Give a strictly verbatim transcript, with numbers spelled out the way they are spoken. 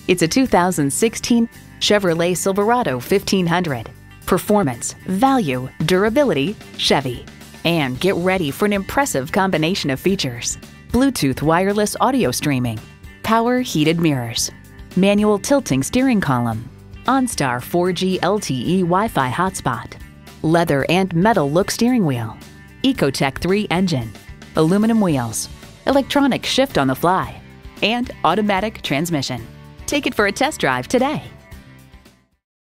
It's a two thousand sixteen Chevrolet Silverado fifteen hundred. Performance, value, durability, Chevy. And get ready for an impressive combination of features: Bluetooth wireless audio streaming, power heated mirrors, manual tilting steering column, OnStar four G L T E Wi-Fi hotspot, leather and metal look steering wheel, EcoTech three engine, aluminum wheels, electronic shift on the fly, and automatic transmission. Take it for a test drive today.